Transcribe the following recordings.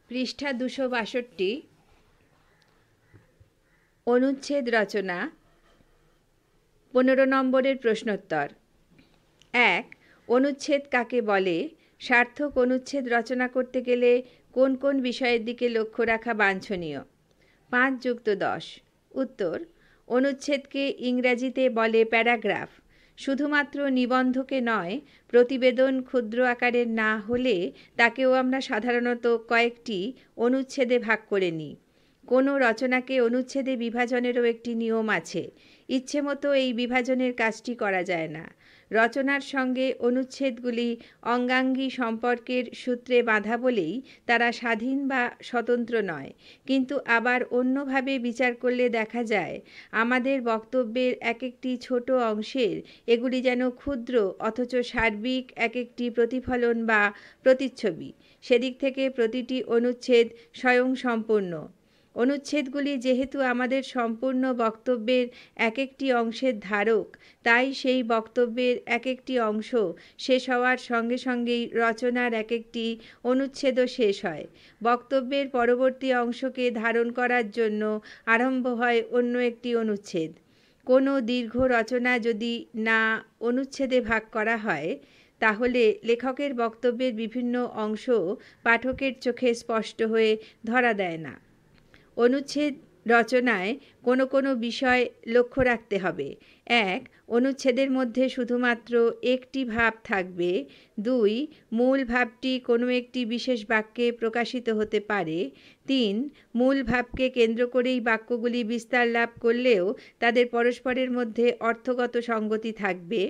পৃষ্ঠা 262 অনুচ্ছেদ রচনা 15 নম্বরের প্রশ্নোত্তর। 1. অনুচ্ছেদ কাকে বলে? সার্থক অনুচ্ছেদ রচনা করতে গেলে কোন কোন বিষয়ের দিকে লক্ষ্য রাখা বাঞ্ছনীয়? 5+10। উত্তর: অনুচ্ছেদকে ইংরাজিতে বলে প্যারাগ্রাফ। শুধুমাত্র নিবন্ধকে নয়, প্রতিবেদন ক্ষুদ্র আকারের না হলে তাকেও আমরা সাধারণত কয়েকটি অনুচ্ছেদে ভাগ করে নিই। কোনো রচনাকে অনুচ্ছেদে বিভাজনেরও একটি নিয়ম আছে। ইচ্ছেমতো এই বিভাজনের কাজটি করা যায় না। রচনার সঙ্গে অনুচ্ছেদগুলি অঙ্গাঙ্গী সম্পর্কের সূত্রে বাঁধা বলেই তারা স্বাধীন বা স্বতন্ত্র নয়। কিন্তু আবার অন্যভাবে বিচার করলে দেখা যায়, আমাদের বক্তব্যের এক একটি ছোট অংশের এগুলি যেন ক্ষুদ্র অথচ সার্বিক এক একটি প্রতিফলন বা প্রতিচ্ছবি। সেদিক থেকে প্রতিটি অনুচ্ছেদ স্বয়ংসম্পূর্ণ। অনুচ্ছেদগুলি যেহেতু আমাদের সম্পূর্ণ বক্তব্যের এক একটি অংশের ধারক, তাই সেই বক্তব্যের এক একটি অংশ শেষ হওয়ার সঙ্গে সঙ্গেই রচনার এক একটি অনুচ্ছেদও শেষ হয়। বক্তব্যের পরবর্তী অংশকে ধারণ করার জন্য আরম্ভ হয় অন্য একটি অনুচ্ছেদ। কোনো দীর্ঘ রচনা যদি না অনুচ্ছেদে ভাগ করা হয়, তাহলে লেখকের বক্তব্যের বিভিন্ন অংশ পাঠকের চোখে স্পষ্ট হয়ে ধরা দেয় না। অনুচ্ছেদ রচনায় কোনো কোনো বিষয় লক্ষ্য রাখতে হবে। 1. অনুচ্ছেদের মধ্যে শুধুমাত্র একটি ভাব থাকবে। 2. মূল ভাবটি কোনো একটি বিশেষ বাক্যে প্রকাশিত হতে পারে। 3. মূল ভাবকে কেন্দ্র করেই বাক্যগুলি বিস্তার লাভ করলেও তাদের পরস্পরের মধ্যে অর্থগত সঙ্গতি থাকবে।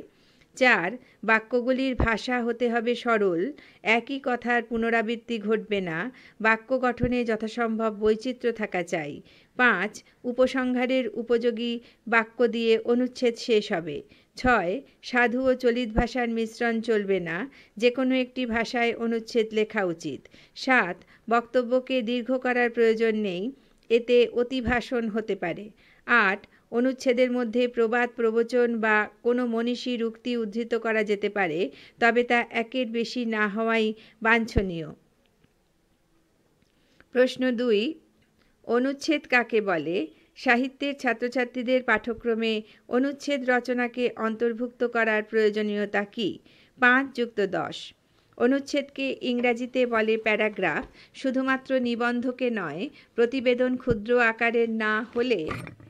4. বাক্যগুলির ভাষা হতে হবে সরল, একই কথার পুনরাবৃত্তি ঘটবে না, বাক্য গঠনে যথাসম্ভব বৈচিত্র্য থাকা চাই। 5. উপসংহারের উপযোগী বাক্য দিয়ে অনুচ্ছেদ শেষ হবে। 6. সাধু ও চলিত ভাষার মিশ্রণ চলবে না, যে কোনো একটি ভাষায় অনুচ্ছেদ লেখা উচিত। 7. বক্তব্যকে দীর্ঘ করার প্রয়োজন নেই, এতে অতিভাষণ হতে পারে। 8. অনুচ্ছেদের মধ্যে প্রবাদ প্রবচন বা কোনো মনীষীর উক্তি উদ্ধৃত করা যেতে পারে, তবে তা একের বেশি না হওয়াই বাঞ্ছনীয়। প্রশ্ন 2. অনুচ্ছেদ কাকে বলে? সাহিত্যের ছাত্রছাত্রীদের পাঠ্যক্রমে অনুচ্ছেদ রচনাকে অন্তর্ভুক্ত করার প্রয়োজনীয়তা কী? 5+10। অনুচ্ছেদকে ইংরাজিতে বলে প্যারাগ্রাফ। শুধুমাত্র নিবন্ধকে নয়, প্রতিবেদন ক্ষুদ্র আকারের না হলে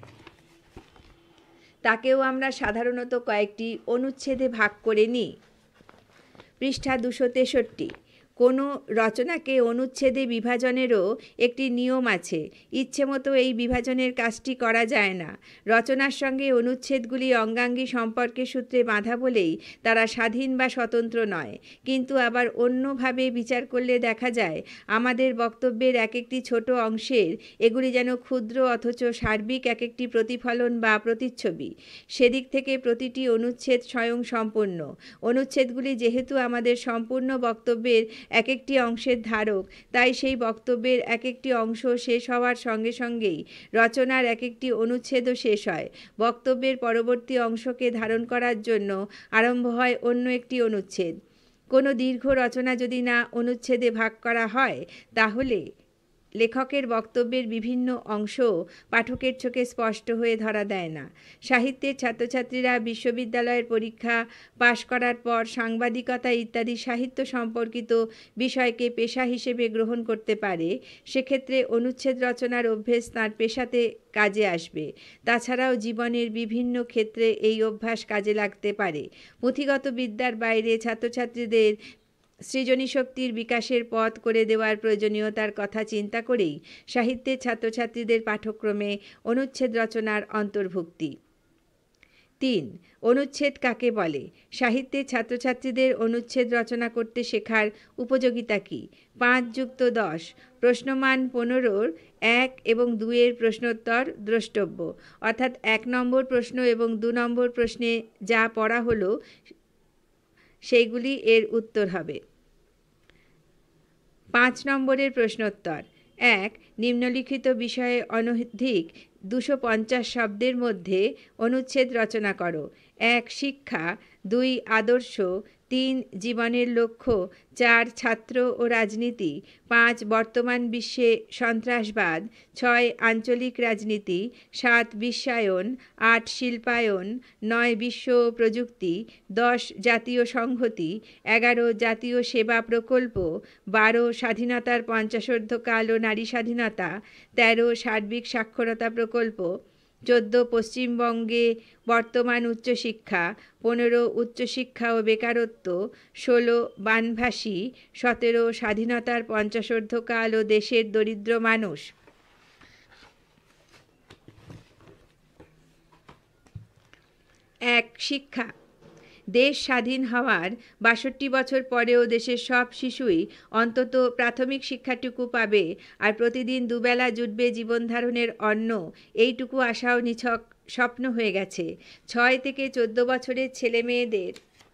তাকেও আমরা সাধারণত কয়েকটি অনুচ্ছেদে ভাগ করে নিই। পৃষ্ঠা 263। কোনো রচনাকে অনুচ্ছেদে বিভাজনেরও একটি নিয়ম আছে। ইচ্ছেমতো এই বিভাজনের কাজটি করা যায় না। রচনার সঙ্গে অনুচ্ছেদগুলি অঙ্গাঙ্গী সম্পর্কের সূত্রে বাঁধা বলেই তারা স্বাধীন বা স্বতন্ত্র নয়। কিন্তু আবার অন্যভাবে বিচার করলে দেখা যায়, আমাদের বক্তব্যের এক একটি ছোট অংশের এগুলি যেন ক্ষুদ্র অথচ সার্বিক এক একটি প্রতিফলন বা প্রতিচ্ছবি। সেদিক থেকে প্রতিটি অনুচ্ছেদ স্বয়ংসম্পূর্ণ। অনুচ্ছেদগুলি যেহেতু আমাদের সম্পূর্ণ বক্তব্যের এক একটি অংশের ধারক, তাই সেই বক্তব্যের এক একটি অংশ শেষ হওয়ার সঙ্গে সঙ্গেই রচনার এক একটি অনুচ্ছেদও শেষ হয়। বক্তব্যের পরবর্তী অংশকে ধারণ করার জন্য আরম্ভ হয় অন্য একটি অনুচ্ছেদ। কোনো দীর্ঘ রচনা যদি না অনুচ্ছেদে ভাগ করা হয়, তাহলে লেখকের বক্তব্যের বিভিন্ন অংশ পাঠকের চোখে স্পষ্ট হয়ে ধরা দেয় না। সাহিত্যের ছাত্রছাত্রীরা বিশ্ববিদ্যালয়ের পরীক্ষা পাশ করার পর সাংবাদিকতা ইত্যাদি সাহিত্য সম্পর্কিত বিষয়কে পেশা হিসেবে গ্রহণ করতে পারে। সেক্ষেত্রে অনুচ্ছেদ রচনার অভ্যেস তাঁর পেশাতে কাজে আসবে। তাছাড়াও জীবনের বিভিন্ন ক্ষেত্রে এই অভ্যাস কাজে লাগতে পারে। পুঁথিগত বিদ্যার বাইরে ছাত্রছাত্রীদের সৃজনী শক্তির বিকাশের পথ করে দেওয়ার প্রয়োজনীয়তার কথা চিন্তা করেই সাহিত্যের ছাত্রছাত্রীদের পাঠ্যক্রমে অনুচ্ছেদ রচনার অন্তর্ভুক্তি। 3. অনুচ্ছেদ কাকে বলে? সাহিত্যের ছাত্রছাত্রীদের অনুচ্ছেদ রচনা করতে শেখার উপযোগিতা কী? 5+10। প্রশ্নমান 15-র 1 এবং 2 এর প্রশ্নোত্তর দ্রষ্টব্য, অর্থাৎ 1 নম্বর প্রশ্ন এবং 2 নম্বর প্রশ্নে যা পড়া হলো সেইগুলি এর উত্তর হবে। 5 নম্বরের প্রশ্নোত্তর। 1. নিম্নলিখিত বিষয়ে অনধিক 250 শব্দের মধ্যে অনুচ্ছেদ রচনা করো। 1. শিক্ষা। 2. আদর্শ। 3 জীবনের লক্ষ্য, 4 ছাত্র ও রাজনীতি, 5 বর্তমান বিশ্বে সন্ত্রাসবাদ, 6 আঞ্চলিক রাজনীতি, 7 বিশ্বায়ন, 8 শিল্পায়ন, 9 বিশ্ব প্রযুক্তি, 10 জাতীয় সংহতি, 11 জাতীয় সেবা প্রকল্প, 12 স্বাধীনতার 50র্ধকাল ও নারী স্বাধীনতা, 13 সার্বিক সাক্ষরতা প্রকল্প, 14 পশ্চিমবঙ্গে বর্তমান উচ্চশিক্ষা, 15 উচ্চশিক্ষা ও বেকারত্ব, 16 বানভাসী, 17 স্বাধীনতার 50র্ধকাল ও দেশের দরিদ্র মানুষ। 1 শিক্ষা। দেশ স্বাধীন হওয়ার 62 বছর পরেও দেশের সব শিশুই অন্তত প্রাথমিক শিক্ষাটুকু পাবে, আর প্রতিদিন দুবেলা জুটবে জীবনধারণের অন্ন, এইটুকু আশাও নিছক স্বপ্ন হয়ে গেছে। 6 থেকে 14 বছরের ছেলেমেয়েদের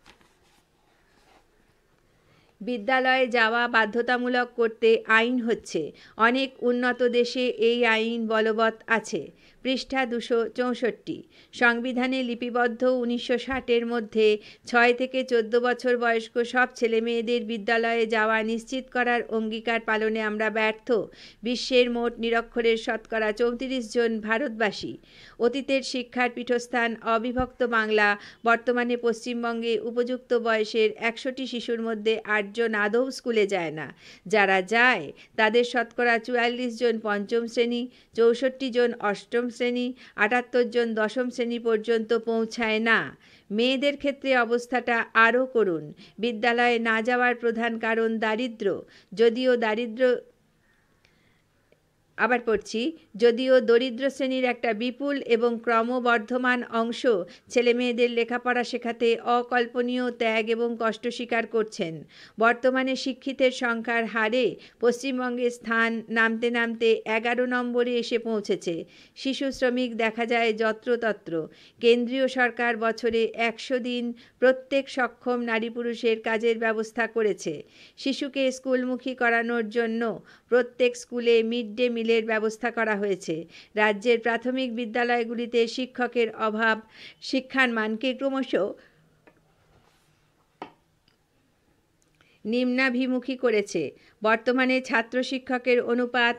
বিদ্যালয়ে যাওয়া বাধ্যতামূলক করতে আইন হচ্ছে। অনেক উন্নত দেশে এই আইন বলবৎ আছে। পৃষ্ঠা 264। সংবিধানে লিপিবদ্ধ 1960-এর মধ্যে 6 থেকে 14 বছর বয়স্ক সব ছেলেমেয়েদের বিদ্যালয়ে যাওয়া নিশ্চিত করার অঙ্গীকার পালনে আমরা ব্যর্থ। বিশ্বের মোট নিরক্ষরের শতকরা 34 জন ভারতবাসী। অতীতের শিক্ষার পীঠস্থান অবিভক্ত বাংলা বর্তমানে পশ্চিমবঙ্গে উপযুক্ত বয়সের 100টি শিশুর মধ্যে 8 জন আদৌ স্কুলে যায় না। যারা যায় তাদের শতকরা 44 জন পঞ্চম শ্রেণী, 64 জন অষ্টম শ্রেণী, 78 জন দশম শ্রেণী পর্যন্ত পৌঁছায় না। মেয়েদের ক্ষেত্রে অবস্থাটা আরও করুণ। বিদ্যালয়ে না যাওয়ার প্রধান কারণ দারিদ্র্য। যদিও দরিদ্র শ্রেণীর একটা বিপুল এবং ক্রমবর্ধমান অংশ ছেলেমেয়েদের লেখাপড়া শেখাতে অকল্পনীয় ত্যাগ এবং কষ্ট স্বীকার করছেন। বর্তমানে শিক্ষিতের সংখ্যার হারে পশ্চিমবঙ্গের স্থান নামতে নামতে 11 নম্বরে এসে পৌঁছেছে। শিশু শ্রমিক দেখা যায় যত্রতত্র। কেন্দ্রীয় সরকার বছরে 100 দিন প্রত্যেক সক্ষম নারী পুরুষের কাজের ব্যবস্থা করেছে। শিশুকে স্কুলমুখী করানোর জন্য প্রত্যেক স্কুলে মিড ডে মিলের ব্যবস্থা করা হয়েছে। রাজ্যের প্রাথমিক বিদ্যালয়গুলিতে শিক্ষকের অভাব শিক্ষার মানকে ক্রমশ নিম্নাভিমুখী করেছে। বর্তমানে ছাত্র শিক্ষকের অনুপাত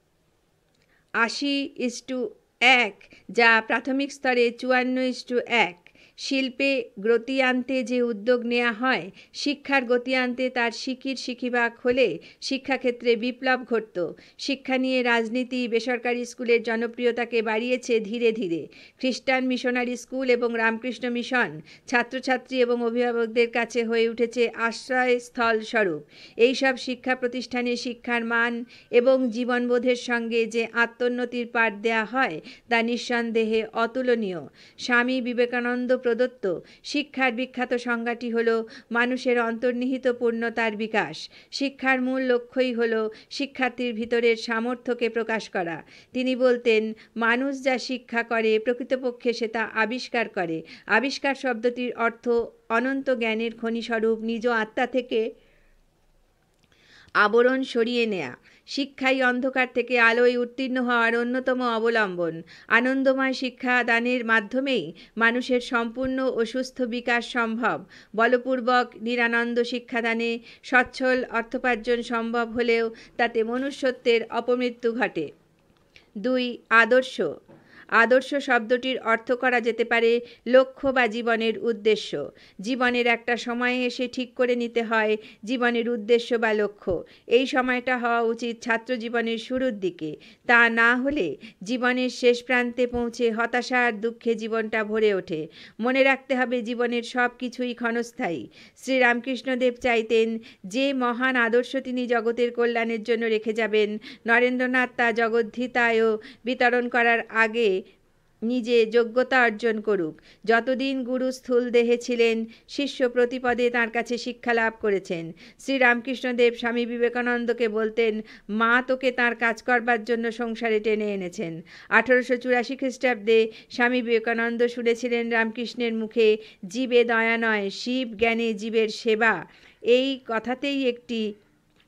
80:1, যা প্রাথমিক স্তরে 54:1। শিল্পে গতি আনতে যে উদ্যোগ নেওয়া হয়, শিক্ষার গতি আনতে তার শিখিবাক হলে শিক্ষাক্ষেত্রে বিপ্লব ঘটত। শিক্ষা নিয়ে রাজনীতি বেসরকারি স্কুলের জনপ্রিয়তাকে বাড়িয়েছে ধীরে ধীরে। খ্রিস্টান মিশনারি স্কুল এবং রামকৃষ্ণ মিশন ছাত্রছাত্রী এবং অভিভাবকদের কাছে হয়ে উঠেছে আশ্রয়স্থল স্বরূপ। এইসব শিক্ষা প্রতিষ্ঠানে শিক্ষার মান এবং জীবনবোধের সঙ্গে যে আত্মোন্নতির পাঠ দেয়া হয় তা নিঃসন্দেহে অতুলনীয়। স্বামী বিবেকানন্দ প্রদত্ত শিক্ষার বিখ্যাত সংজ্ঞাটি হল মানুষের অন্তর্নিহিত পূর্ণতার বিকাশ। শিক্ষার মূল লক্ষ্যই হল শিক্ষার্থীর ভিতরের সামর্থ্যকে প্রকাশ করা। তিনি বলতেন, মানুষ যা শিক্ষা করে প্রকৃতপক্ষে সে তা আবিষ্কার করে। আবিষ্কার শব্দটির অর্থ অনন্ত জ্ঞানের খনিস্বরূপ নিজ আত্মা থেকে আবরণ সরিয়ে নেয়া। শিক্ষাই অন্ধকার থেকে আলোয় উত্তীর্ণ হওয়ার অন্যতম অবলম্বন। আনন্দময় শিক্ষা দানের মাধ্যমেই মানুষের সম্পূর্ণ ও সুস্থ বিকাশ সম্ভব। বলপূর্বক নিরানন্দ শিক্ষাদানে সচ্ছল অর্থোপার্জন সম্ভব হলেও তাতে মনুষ্যত্বের অপমৃত্যু ঘটে। 2. আদর্শ। আদর্শ শব্দটির অর্থ করা যেতে পারে লক্ষ্য বা জীবনের উদ্দেশ্য। জীবনের একটা সময়ে এসে ঠিক করে নিতে হয় জীবনের উদ্দেশ্য বা লক্ষ্য। এই সময়টা হওয়া উচিত ছাত্র জীবনের শুরুর দিকে। তা না হলে জীবনের শেষ প্রান্তে পৌঁছে হতাশা আর দুঃখে জীবনটা ভরে ওঠে। মনে রাখতে হবে জীবনের সব কিছুই ক্ষণস্থায়ী। শ্রীরামকৃষ্ণদেব চাইতেন যে মহান আদর্শ তিনি জগতের কল্যাণের জন্য রেখে যাবেন, নরেন্দ্রনাথ তা জগদ্ধিতায় বিতরণ করার আগে নিজে যোগ্যতা অর্জন করুক। যতদিন গুরু স্থূল দেহে ছিলেন, শিষ্য প্রতিপদে তাঁর কাছে শিক্ষা লাভ করেছেন। শ্রীরামকৃষ্ণদেব স্বামী বিবেকানন্দকে বলতেন, মা তোকে তাঁর কাজ করবার জন্য সংসারে টেনে এনেছেন। 1884 খ্রিস্টাব্দে স্বামী বিবেকানন্দ শুনেছিলেন রামকৃষ্ণের মুখে, জীবে দয়া নয়, শিব জ্ঞানে জীবের সেবা। এই কথাতেই একটি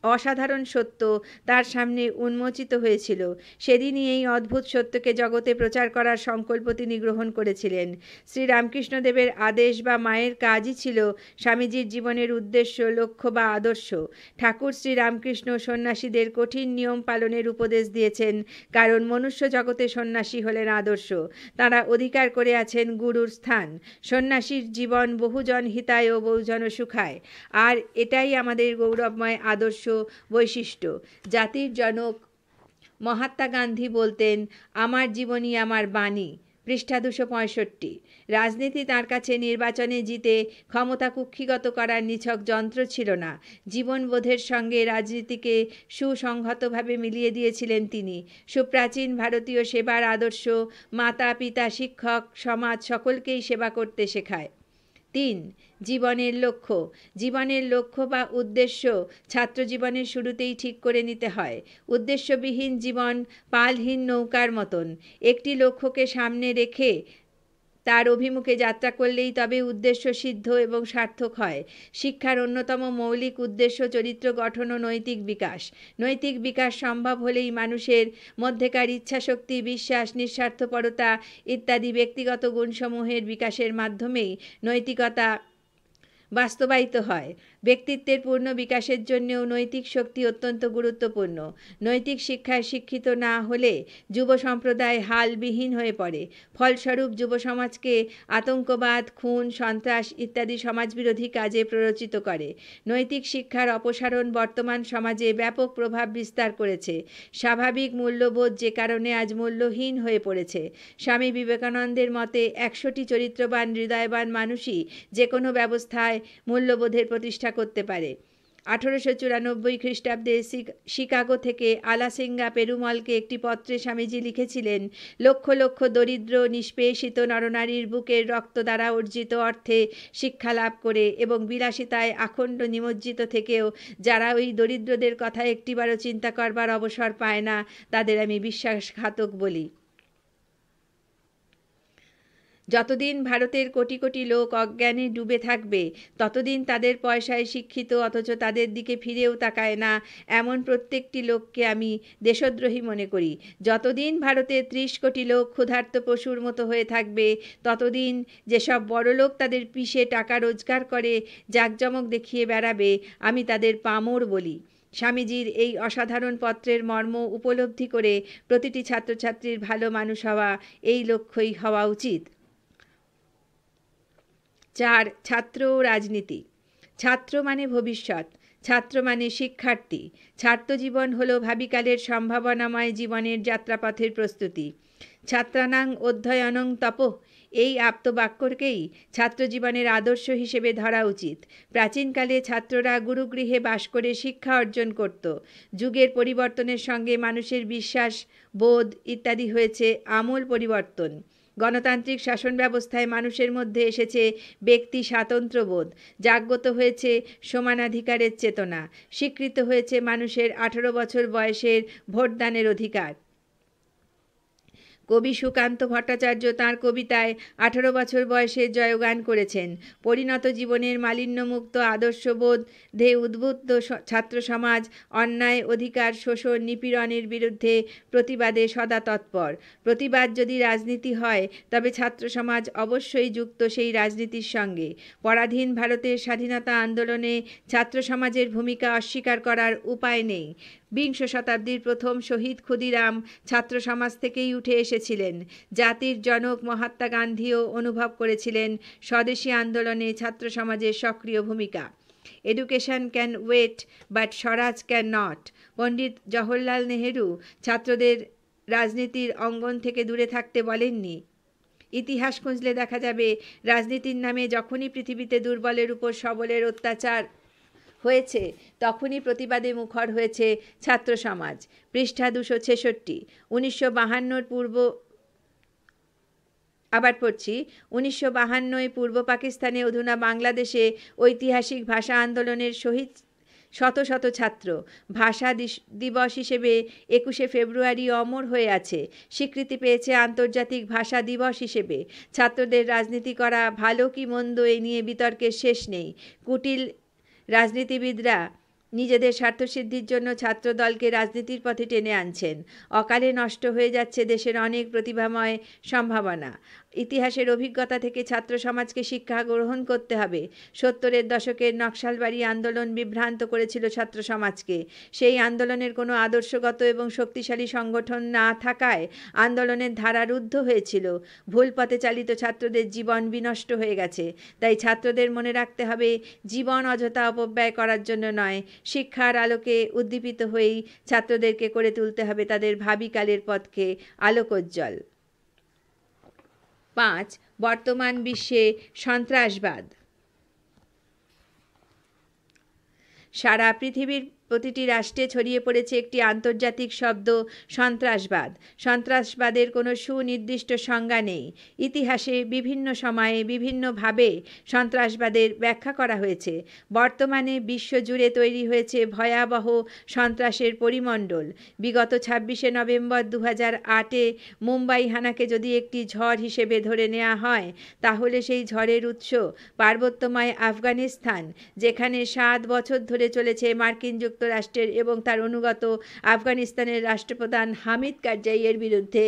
অসাধারণ সত্য তার সামনে উন্মোচিত হয়েছিল। সেদিনই এই অদ্ভুত সত্যকে জগতে প্রচার করার সংকল্প তিনি গ্রহণ করেছিলেন। শ্রীরামকৃষ্ণদেবের আদেশ বা মায়ের কাজই ছিল স্বামীজির জীবনের উদ্দেশ্য, লক্ষ্য বা আদর্শ। ঠাকুর শ্রীরামকৃষ্ণ সন্ন্যাসীদের কঠিন নিয়ম পালনের উপদেশ দিয়েছেন, কারণ মনুষ্য জগতে সন্ন্যাসী হলেন আদর্শ। তাঁরা অধিকার করে আছেন গুরুর স্থান। সন্ন্যাসীর জীবন বহুজন হিতায় ও বহুজন সুখায়। আর এটাই আমাদের গৌরবময় আদর্শ বৈশিষ্ট্য। জাতির জনক মহাত্মা গান্ধী বলতেন, আমার জীবনী আমার বাণী, পৃষ্ঠা 265। রাজনীতি তাঁর কাছে নির্বাচনে জিতে ক্ষমতা কুক্ষিগত করার নিছক যন্ত্র ছিল না, জীবনবোধের সঙ্গে রাজনীতিকে সুসংহতভাবে মিলিয়ে দিয়েছিলেন তিনি। সুপ্রাচীন ভারতীয় সেবার আদর্শ মাতা, পিতা, শিক্ষক, সমাজ সকলকেই সেবা করতে শেখায়। 3. জীবনের লক্ষ্য। জীবনের লক্ষ্য বা উদ্দেশ্য ছাত্রজীবনের শুরুতেই ঠিক করে নিতে হয়। উদ্দেশ্যবিহীন জীবন পালহীন নৌকার মতন। একটি লক্ষ্যকে সামনে রেখে তার অভিমুখে যাত্রা করলেই তবে উদ্দেশ্য সিদ্ধ এবং সার্থক হয়। শিক্ষার অন্যতম মৌলিক উদ্দেশ্য চরিত্র গঠন ও নৈতিক বিকাশ। নৈতিক বিকাশ সম্ভব হলেই মানুষের মধ্যেকার ইচ্ছাশক্তি, বিশ্বাস, নিঃস্বার্থপরতা ইত্যাদি ব্যক্তিগত গুণসমূহের বিকাশের মাধ্যমেই নৈতিকতা বাস্তবায়িত হয়। ব্যক্তিত্বের পূর্ণ বিকাশের জন্যও নৈতিক শক্তি অত্যন্ত গুরুত্বপূর্ণ। নৈতিক শিক্ষায় শিক্ষিত না হলে যুব সম্প্রদায় হালবিহীন হয়ে পড়ে। ফলস্বরূপ যুব সমাজকে আতঙ্কবাদ, খুন, সন্ত্রাস ইত্যাদি সমাজবিরোধী কাজে প্ররোচিত করে। নৈতিক শিক্ষার অপসারণ বর্তমান সমাজে ব্যাপক প্রভাব বিস্তার করেছে। স্বাভাবিক মূল্যবোধ যে কারণে আজ মূল্যহীন হয়ে পড়েছে। স্বামী বিবেকানন্দের মতে 100টি চরিত্রবান হৃদয়বান মানুষই যে কোনো ব্যবস্থায় মূল্যবোধের প্রতিষ্ঠা করতে পারে। 1894 খ্রিস্টাব্দে শিকাগো থেকে আলাসিঙ্গা পেরুমলকে একটি পত্রে স্বামীজি লিখেছিলেন, লক্ষ লক্ষ দরিদ্র নিষ্পেষিত নরনারীর বুকের রক্ত দ্বারা অর্জিত অর্থে শিক্ষা লাভ করে এবং বিলাসিতায় আখণ্ড নিমজ্জিত থেকেও যারা ওই দরিদ্রদের কথা একটিবারও চিন্তা করবার অবসর পায় না, তাদের আমি বিশ্বাসঘাতক বলি। যতদিন ভারতের কোটি কোটি লোক অজ্ঞানে ডুবে থাকবে, ততদিন তাদের পয়সায় শিক্ষিত অথচ তাদের দিকে ফিরেও তাকায় না এমন প্রত্যেকটি লোককে আমি দেশদ্রোহী মনে করি। যতদিন ভারতের 30 কোটি লোক ক্ষুধার্ত পশুর মতো হয়ে থাকবে, ততদিন যেসব বড়লোক তাদের পিষে টাকা রোজগার করে জাঁকজমক দেখিয়ে বেড়াবে, আমি তাদের পামর বলি। স্বামীজির এই অসাধারণ পত্রের মর্ম উপলব্ধি করে প্রতিটি ছাত্রছাত্রীর ভালো মানুষ হওয়া, এই লক্ষ্যই হওয়া উচিত। 4. ছাত্র ও রাজনীতি। ছাত্র মানে ভবিষ্যৎ, ছাত্র মানে শিক্ষার্থী। ছাত্রজীবন হল ভাবিকালের সম্ভাবনাময় জীবনের যাত্রাপথের প্রস্তুতি। ছাত্রানাং অধ্যয়নং তপঃ, এই আপ্তবাক্যকেই ছাত্রজীবনের আদর্শ হিসেবে ধরা উচিত। প্রাচীনকালে ছাত্ররা গুরুগৃহে বাস করে শিক্ষা অর্জন করত। যুগের পরিবর্তনের সঙ্গে মানুষের বিশ্বাস, বোধ ইত্যাদি হয়েছে আমূল পরিবর্তন। গণতান্ত্রিক শাসন ব্যবস্থায় মানুষের মধ্যে এসেছে ব্যক্তি স্বাতন্ত্র্যবোধ, জাগ্রত হয়েছে সমানাধিকারের চেতনা, স্বীকৃত হয়েছে মানুষের 18 বছর বয়সের ভোটদানের অধিকার। কবি সুকান্ত ভট্টাচার্য তাঁর কবিতায় 18 বছর বয়সে জয়গান করেছেন। পরিণত জীবনের মালিন্যমুক্ত আদর্শবোধে উদ্বুদ্ধ ছাত্র সমাজ অন্যায়, অধিকার, শোষণ, নিপীড়নের বিরুদ্ধে প্রতিবাদে সদা তৎপর। প্রতিবাদ যদি রাজনীতি হয়, তবে ছাত্র সমাজ অবশ্যই যুক্ত সেই রাজনীতির সঙ্গে। পরাধীন ভারতের স্বাধীনতা আন্দোলনে ছাত্র সমাজের ভূমিকা অস্বীকার করার উপায় নেই। 20 শতাব্দীর প্রথম শহীদ ক্ষুদিরাম ছাত্র সমাজ থেকেই উঠে এসেছিলেন। জাতির জনক মহাত্মা গান্ধীও অনুভব করেছিলেন স্বদেশী আন্দোলনে ছাত্র সমাজের সক্রিয় ভূমিকা। Education can wait but Swaraj cannot. Pandit Jawaharlal Nehru ছাত্রদের রাজনীতির অঙ্গন থেকে দূরে থাকতে বলেননি। ইতিহাস খুঁজলে দেখা যাবে, রাজনীতির নামে যখনই পৃথিবীতে দুর্বলের উপর সবলের অত্যাচার হয়েছে, তখনই প্রতিবাদে মুখর হয়েছে ছাত্র সমাজ। পৃষ্ঠা 266। 1952 পূর্ব পাকিস্তানে অধুনা বাংলাদেশে ঐতিহাসিক ভাষা আন্দোলনের শহীদ শত শত ছাত্র ভাষা দিবস হিসেবে 21শে ফেব্রুয়ারি অমর হয়ে আছে, স্বীকৃতি পেয়েছে আন্তর্জাতিক ভাষা দিবস হিসেবে। ছাত্রদের রাজনীতি করা ভালো কি মন্দ এ নিয়ে বিতর্কের শেষ নেই। কুটিল রাজনীতিবিদরা নিজেদের স্বার্থসিদ্ধির জন্য ছাত্রদলকে রাজনীতির পথে টেনে আনছেন। অকালে নষ্ট হয়ে যাচ্ছে দেশের অনেক প্রতিভাময় সম্ভাবনা। ইতিহাসের অভিজ্ঞতা থেকে ছাত্র সমাজকে শিক্ষা গ্রহণ করতে হবে। 70-এর দশকের নকশালবাড়ি আন্দোলন বিভ্রান্ত করেছিল ছাত্র সমাজকে। সেই আন্দোলনের কোনো আদর্শগত এবং শক্তিশালী সংগঠন না থাকায় আন্দোলনের ধারা রুদ্ধ হয়েছিল। ভুল পথে চালিত ছাত্রদের জীবন বিনষ্ট হয়ে গেছে। তাই ছাত্রদের মনে রাখতে হবে, জীবন অযথা অপব্যয় করার জন্য নয়, শিক্ষার আলোকে উদ্দীপিত হয়েই ছাত্রদেরকে করে তুলতে হবে তাদের ভাবিকালের পথকে আলোকোজ্জ্বল। 5. বর্তমান বিশ্বে সন্ত্রাসবাদ। সারা পৃথিবীর প্রতিটি রাষ্ট্রে ছড়িয়ে পড়েছে একটি আন্তর্জাতিক শব্দ, সন্ত্রাসবাদ। সন্ত্রাসবাদের কোনো সুনির্দিষ্ট সংজ্ঞা নেই। ইতিহাসে বিভিন্ন সময়ে বিভিন্নভাবে সন্ত্রাসবাদের ব্যাখ্যা করা হয়েছে। বর্তমানে বিশ্বজুড়ে তৈরি হয়েছে ভয়াবহ সন্ত্রাসের পরিমণ্ডল। বিগত 26শে নভেম্বর 2008-এ মুম্বাই হানাকে যদি একটি ঝড় হিসেবে ধরে নেওয়া হয়, তাহলে সেই ঝড়ের উৎস পার্বত্যময় আফগানিস্তান, যেখানে 7 বছর ধরে চলেছে মার্কিন যুক্তরাষ্ট্রের এবং তার অনুগত আফগানিস্তানের রাষ্ট্রপ্রধান হামিদ কারজাইয়ের বিরুদ্ধে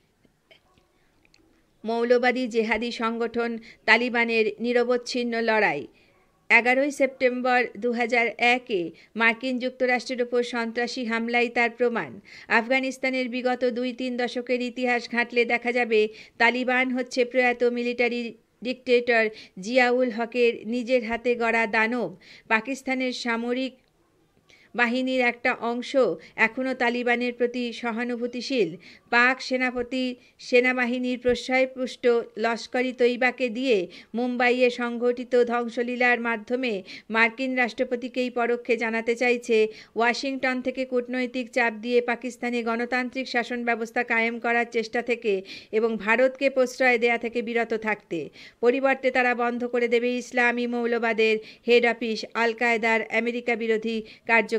মৌলবাদী জেহাদি সংগঠন তালিবানের নিরবচ্ছিন্ন লড়াই। 11 সেপ্টেম্বর 2001-এ মার্কিন যুক্তরাষ্ট্রের ওপর সন্ত্রাসী হামলাই তার প্রমাণ। আফগানিস্তানের বিগত 2-3 দশকের ইতিহাস ঘাঁটলে দেখা যাবে, তালিবান হচ্ছে প্রয়াত মিলিটারি ডিক্টেটর জিয়াউল হকের নিজের হাতে গড়া দানব। পাকিস্তানের সামরিক বাহিনীর একটা অংশ এখনও তালিবানের প্রতি সহানুভূতিশীল। পাক সেনাবাহিনীর প্রশ্রয়পুষ্ট লস্করি তৈবাকে দিয়ে মুম্বাইয়ে সংঘটিত ধ্বংসলীলার মাধ্যমে মার্কিন রাষ্ট্রপতিকেই পরোক্ষে জানাতে চাইছে, ওয়াশিংটন থেকে কূটনৈতিক চাপ দিয়ে পাকিস্তানে গণতান্ত্রিক শাসন ব্যবস্থা কায়েম করার চেষ্টা থেকে এবং ভারতকে প্রশ্রয় দেয়া থেকে বিরত থাকতে। পরিবর্তে তারা বন্ধ করে দেবে ইসলামী মৌলবাদের হেড অফিস আল কায়দার আমেরিকা বিরোধী কার্যকলাপ।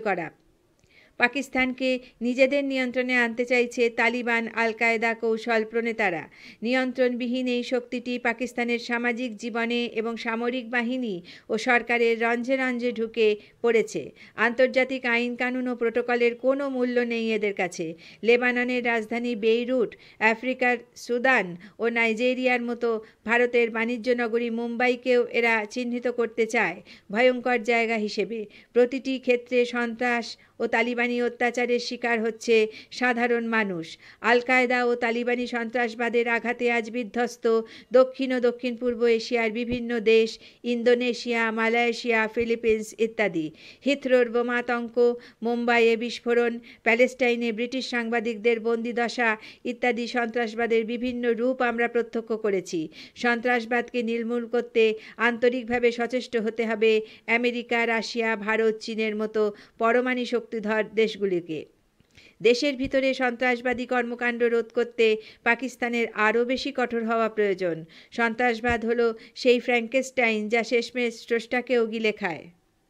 পাকিস্তানকে নিজেদের নিয়ন্ত্রণে আনতে চাইছে তালিবান আল কায়দা কৌশল প্রণেতারা। নিয়ন্ত্রণবিহীন এই শক্তিটি পাকিস্তানের সামাজিক জীবনে এবং সামরিক বাহিনী ও সরকারের রঞ্জে রঞ্জে ঢুকে পড়েছে। আন্তর্জাতিক আইন কানুন ও প্রোটোকলের কোনো মূল্য নেই এদের কাছে। লেবাননের রাজধানী বেইরুট, আফ্রিকার সুদান ও নাইজেরিয়ার মতো ভারতের বাণিজ্য নগরী মুম্বাইকেও এরা চিহ্নিত করতে চায় ভয়ঙ্কর জায়গা হিসেবে। প্রতিটি ক্ষেত্রে সন্ত্রাস ও তালিবানি অত্যাচারের শিকার হচ্ছে সাধারণ মানুষ। আল কায়দা ও তালিবানি সন্ত্রাসবাদের আঘাতে আজ বিধ্বস্ত দক্ষিণ ও দক্ষিণ পূর্ব এশিয়ার বিভিন্ন দেশ, ইন্দোনেশিয়া, মালয়েশিয়া, ফিলিপিন্স ইত্যাদি। হিথ্রোর বোমাতঙ্ক, মুম্বাইয়ে বিস্ফোরণ, প্যালেস্টাইনে ব্রিটিশ সাংবাদিকদের বন্দিদশা ইত্যাদি সন্ত্রাসবাদের বিভিন্ন রূপ আমরা প্রত্যক্ষ করেছি। সন্ত্রাসবাদকে নির্মূল করতে আন্তরিকভাবে সচেষ্ট হতে হবে আমেরিকা, রাশিয়া, ভারত, চীনের মতো পরমাণু শক্তিধর দেশগুলিকে। দেশের ভিতরে সন্ত্রাসবাদী কর্মকাণ্ড রোধ করতে পাকিস্তানের আরও বেশি কঠোর হওয়া প্রয়োজন। সন্ত্রাসবাদ হলো সেই ফ্র্যাঙ্কেস্টাইন যা শেষমেশ স্রষ্টাকেও গিলে খায়।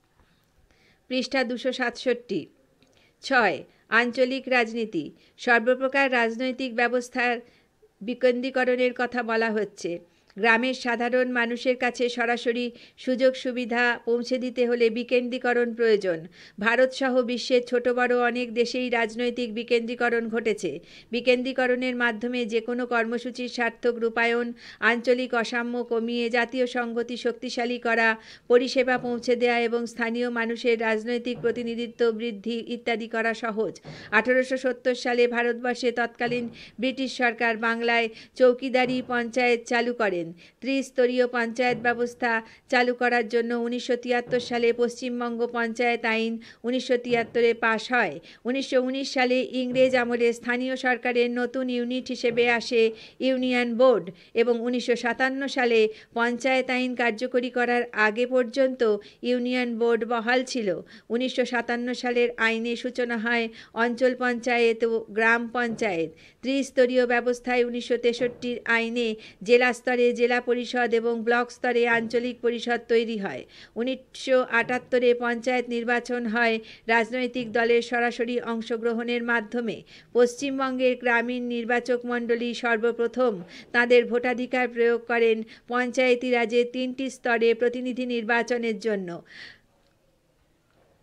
পৃষ্ঠা 267। 6. আঞ্চলিক রাজনীতি। সর্বপ্রকার রাজনৈতিক ব্যবস্থার বিকেন্দ্রীকরণের কথা বলা হচ্ছে। গ্রামের সাধারণ মানুষের কাছে সরাসরি সুযোগ সুবিধা পৌঁছে দিতে হলে বিকেন্দ্রীকরণ প্রয়োজন। ভারতসহ বিশ্বের ছোট বড় অনেক দেশেই রাজনৈতিক বিকেন্দ্রীকরণ ঘটেছে। বিকেন্দ্রীকরণের মাধ্যমে যে কোনো কর্মসূচির সার্থক রূপায়ণ, আঞ্চলিক অসাম্য কমিয়ে জাতীয় সংহতি শক্তিশালী করা, পরিষেবা পৌঁছে দেয়া এবং স্থানীয় মানুষের রাজনৈতিক প্রতিনিধিত্ব বৃদ্ধি ইত্যাদি করা সহজ। 1870 সালে ভারতবর্ষে তৎকালীন ব্রিটিশ সরকার বাংলায় চৌকিদারি পঞ্চায়েত চালু করেন। ত্রিস্তরীয় পঞ্চায়েত ব্যবস্থা চালু করার জন্য 1973 সালে পশ্চিমবঙ্গ পঞ্চায়েত আইন 1973-এ পাশ হয়। 1919 সালে ইংরেজ আমলে স্থানীয় সরকারের নতুন ইউনিট হিসেবে আসে ইউনিয়ন বোর্ড এবং 1957 সালে পঞ্চায়েত আইন কার্যকরী করার আগে পর্যন্ত ইউনিয়ন বোর্ড বহাল ছিল। 1957 সালের আইনে সূচনা হয় অঞ্চল পঞ্চায়েত ও গ্রাম পঞ্চায়েত। ত্রিস্তরীয় ব্যবস্থায় 1963 আইনে জেলা স্তরে জেলা পরিষদ এবং ব্লক স্তরে আঞ্চলিক পরিষদ তৈরি হয়। 1978-এ পঞ্চায়েত নির্বাচন হয় রাজনৈতিক দলের সরাসরি অংশগ্রহণের মাধ্যমে। পশ্চিমবঙ্গের গ্রামীণ নির্বাচক মণ্ডলী সর্বপ্রথম তাদের ভোটাধিকার প্রয়োগ করেন পঞ্চায়েতি রাজের 3টি স্তরে প্রতিনিধি নির্বাচনের জন্য।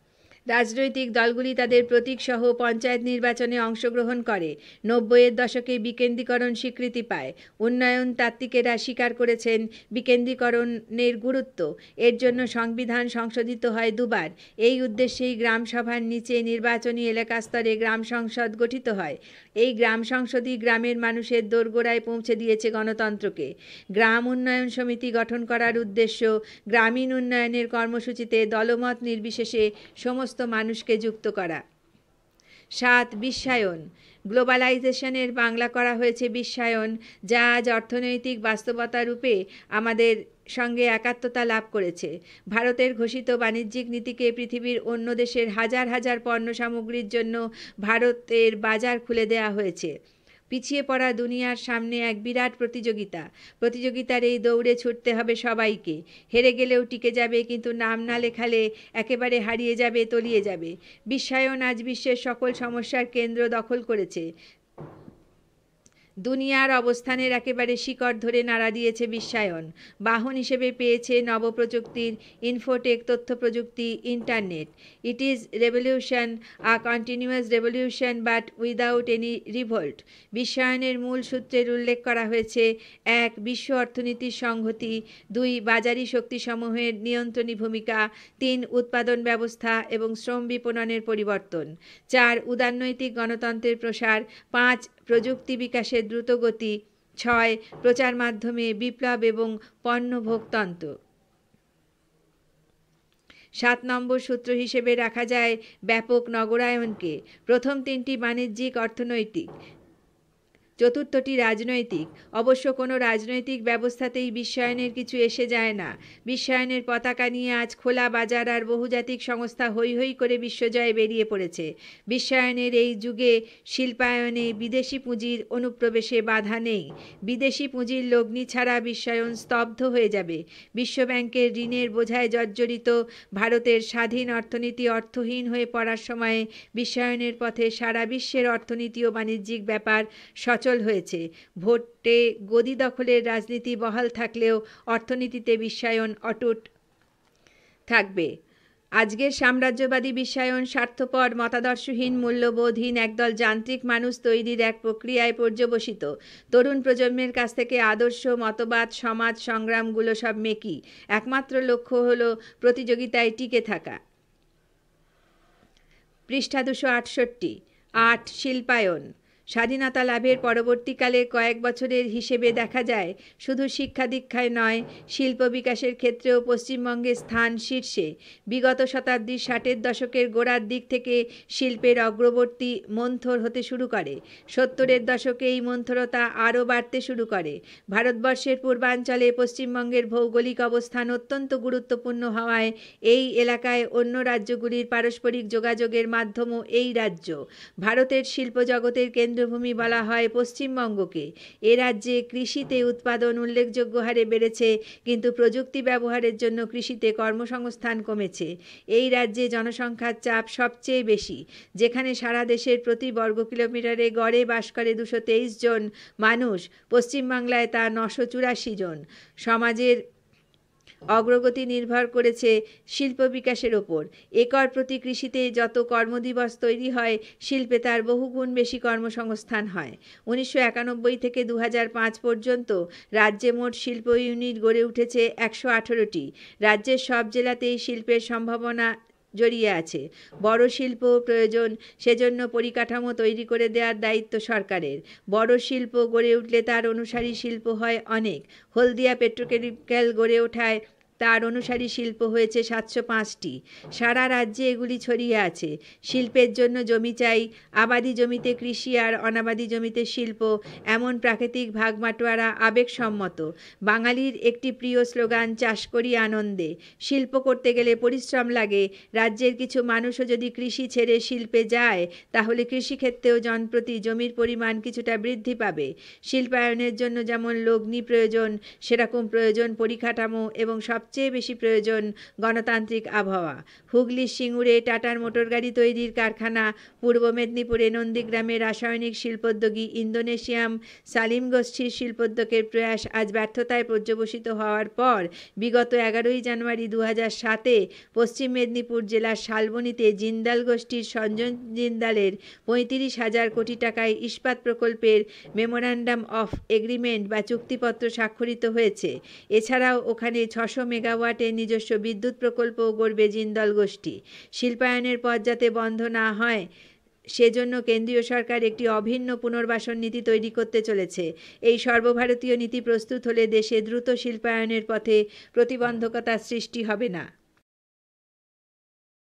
রাজনৈতিক দলগুলি তাদের প্রতীকসহ পঞ্চায়েত নির্বাচনে অংশগ্রহণ করে। 90-এর দশকে বিকেন্দ্রীকরণ স্বীকৃতি পায়। উন্নয়ন তাত্ত্বিকেরা স্বীকার করেছেন বিকেন্দ্রীকরণের গুরুত্ব। এর জন্য সংবিধান সংশোধিত হয় দুবার। এই উদ্দেশ্যেই গ্রাম সভার নিচে নির্বাচনী এলাকা স্তরে গ্রাম সংসদ গঠিত হয়। এই গ্রাম সংসদই গ্রামের মানুষের দোরগোড়ায় পৌঁছে দিয়েছে গণতন্ত্রকে। গ্রাম উন্নয়ন সমিতি গঠন করার উদ্দেশ্য গ্রামীণ উন্নয়নের কর্মসূচিতে দলমত নির্বিশেষে সমস্ত মানুষকে যুক্ত করা। 7. বিশ্বায়ন। গ্লোবালাইজেশনের বাংলা করা হয়েছে বিশ্বায়ন, যা আজ অর্থনৈতিক বাস্তবতা রূপে আমাদের সঙ্গে একাত্মতা লাভ করেছে। ভারতের ঘোষিত বাণিজ্যিক নীতিকে পৃথিবীর অন্য দেশের হাজার হাজার পণ্য সামগ্রীর জন্য ভারতের বাজার খুলে দেওয়া হয়েছে। পিছিয়ে পড়া দুনিয়ার সামনে এক বিরাট প্রতিযোগিতার এই দৌড়ে ছুটতে হবে সবাইকে। হেরে গেলেও টিকে যাবে, কিন্তু নাম না লেখালে একেবারে হারিয়ে যাবে, তলিয়ে যাবে। বিশ্বায়ন আজ বিশ্বের সকল সমস্যার কেন্দ্র দখল করেছে। দুনিয়ার অবস্থানের একেবারে শিকড় ধরে নাড়া দিয়েছে বিশ্বায়ন। বাহন হিসেবে পেয়েছে নবপ্রযুক্তির ইনফোটেক, তথ্য প্রযুক্তি, internet. It is revolution, a continuous revolution, but without any revolt. বিশ্বায়নের মূল সূত্রের উল্লেখ করা হয়েছে: 1. বিশ্ব অর্থনীতির সংহতি, 2. বাজারি শক্তিসমূহের নিয়ন্ত্রণী ভূমিকা, 3. উৎপাদন ব্যবস্থা এবং শ্রম বিপণনের পরিবর্তন, 4. উদারনৈতিক গণতন্ত্রের প্রসার, 5. প্রযুক্তি বিকাশের দ্রুতগতি, 6. প্রচার মাধ্যমে বিপ্লব এবং পণ্যভোগতন্ত্র। 7 নম্বর সূত্র হিসেবে রাখা যায় ব্যাপক নগরায়নকে। প্রথম 3টি বাণিজ্যিক অর্থনৈতিক, চতুর্থটি রাজনৈতিক। অবশ্য কোনো রাজনৈতিক ব্যবস্থাতেই বিশ্বায়নের কিছু এসে যায় না। বিশ্বায়নের পতাকা নিয়ে আজ খোলা বাজার আর বহুজাতিক সংস্থা হৈ হৈ করে বিশ্বজয়ে বেরিয়ে পড়েছে। বিশ্বায়নের এই যুগে শিল্পায়নে বিদেশি পুঁজির অনুপ্রবেশে বাধা নেই। বিদেশি পুঁজির লগ্নি ছাড়া বিশ্বায়ন স্তব্ধ হয়ে যাবে। বিশ্বব্যাংকের ঋণের বোঝায় জর্জরিত ভারতের স্বাধীন অর্থনীতি অর্থহীন হয়ে পড়ার সময়ে বিশ্বায়নের পথে সারা বিশ্বের অর্থনীতি ও বাণিজ্যিক ব্যাপার সচল হয়েছে। ভোটে গদি দখলের রাজনীতি বহাল থাকলেও অর্থনীতিতে বিশ্বায়ন অটুট থাকবে। আজকের সাম্রাজ্যবাদী বিশ্বায়ন স্বার্থপর, মতাদর্শহীন, মূল্যবোধহীন একদল যান্ত্রিক মানুষ তৈরির এক প্রক্রিয়ায় পর্যবসিত। তরুণ প্রজন্মের কাছ থেকে আদর্শ, মতবাদ, সমাজ সংগ্রামগুলো সব মেকি। একমাত্র লক্ষ্য হলো প্রতিযোগিতায় টিকে থাকা। পৃষ্ঠা 268। 8. শিল্পায়ন। স্বাধীনতা লাভের পরবর্তীকালে কয়েক বছরের হিসেবে দেখা যায় শুধু শিক্ষা দীক্ষায় নয়, শিল্প বিকাশের ক্ষেত্রেও পশ্চিমবঙ্গের স্থান শীর্ষে। বিগত শতাব্দীর 60-এর দশকের গোড়ার দিক থেকে শিল্পের অগ্রবর্তী মন্থর হতে শুরু করে। 70-এর দশকে এই মন্থরতা আরও বাড়তে শুরু করে। ভারতবর্ষের পূর্বাঞ্চলে পশ্চিমবঙ্গের ভৌগোলিক অবস্থান অত্যন্ত গুরুত্বপূর্ণ হওয়ায় এই এলাকায় অন্য রাজ্যগুলির পারস্পরিক যোগাযোগের মাধ্যমও এই রাজ্য। ভারতের শিল্প জগতের কেন্দ্রভূমি বলা হয় পশ্চিমবঙ্গকে। এ রাজ্যে কৃষিতে উৎপাদন উল্লেখযোগ্য হারে বেড়েছে, কিন্তু প্রযুক্তি ব্যবহারের জন্য কৃষিতে কর্মসংস্থান কমেছে। এই রাজ্যে জনসংখ্যার চাপ সবচেয়ে বেশি। যেখানে সারা দেশের প্রতি বর্গ কিলোমিটারে গড়ে বাস করে 223 জন মানুষ, পশ্চিমবাংলায় তা 984 জন। সমাজের অগ্রগতি নির্ভর করেছে শিল্প বিকাশের ওপর। একর প্রতি কৃষিতে যত কর্মদিবস তৈরি হয়, শিল্পে তার বহুগুণ বেশি কর্মসংস্থান হয়। 1991 থেকে 2005 পর্যন্ত রাজ্যে মোট শিল্প ইউনিট গড়ে উঠেছে 118টি। রাজ্যের সব জেলাতেই শিল্পের সম্ভাবনা জড়িয়ে আছে। বড় শিল্প প্রয়োজন, সেজন্য পরিকাঠামো তৈরি করে দেওয়ার দায়িত্ব সরকারের। বড় শিল্প গড়ে উঠলে তার অনুসারী শিল্প হয় অনেক। হলদিয়া পেট্রোকেমিক্যাল গড়ে ওঠায় তার অনুসারী শিল্প হয়েছে 705টি। সারা রাজ্যে এগুলি ছড়িয়ে আছে। শিল্পের জন্য জমি চাই। আবাদি জমিতে কৃষি আর অনাবাদি জমিতে শিল্প, এমন প্রাকৃতিক ভাগবাটোয়ারা আবেগসম্মত। বাঙালির একটি প্রিয় স্লোগান, চাষ করি আনন্দে। শিল্প করতে গেলে পরিশ্রম লাগে। রাজ্যের কিছু মানুষও যদি কৃষি ছেড়ে শিল্পে যায়, তাহলে কৃষিক্ষেত্রেও জনপ্রতি জমির পরিমাণ কিছুটা বৃদ্ধি পাবে। শিল্পায়নের জন্য যেমন লগ্নি প্রয়োজন, সেরকম প্রয়োজন পরিকাঠামো এবং সবচেয়ে সবচেয়ে বেশি প্রয়োজন গণতান্ত্রিক আবহাওয়া। হুগলির সিঙ্গুরে টাটার মোটরগাড়ি তৈরির কারখানা, পূর্ব মেদিনীপুরে নন্দীগ্রামে রাসায়নিক শিল্পোদ্যোগী ইন্দোনেশিয়াম সালিম গোষ্ঠীর শিল্পোদ্যোগের প্রয়াস আজ ব্যর্থতায় পর্যবসিত হওয়ার পর বিগত 11ই জানুয়ারি 2007-এ পশ্চিম মেদিনীপুর জেলার শালবনীতে জিন্দাল গোষ্ঠীর সঞ্জয় জিন্দালের 35,000 কোটি টাকায় ইস্পাত প্রকল্পের মেমোরান্ডাম অফ এগ্রিমেন্ট বা চুক্তিপত্র স্বাক্ষরিত হয়েছে। এছাড়াও ওখানে 600 মেগাওয়াটের নিজস্ব বিদ্যুৎ প্রকল্পও গড়বে জিন্দাল গোষ্ঠী। শিল্পায়নের পথ যাতে বন্ধ না হয় সেজন্য কেন্দ্রীয় সরকার একটি অভিন্ন পুনর্বাসন নীতি তৈরি করতে চলেছে। এই সর্বভারতীয় নীতি প্রস্তুত হলে দেশে দ্রুত শিল্পায়নের পথে প্রতিবন্ধকতার সৃষ্টি হবে না।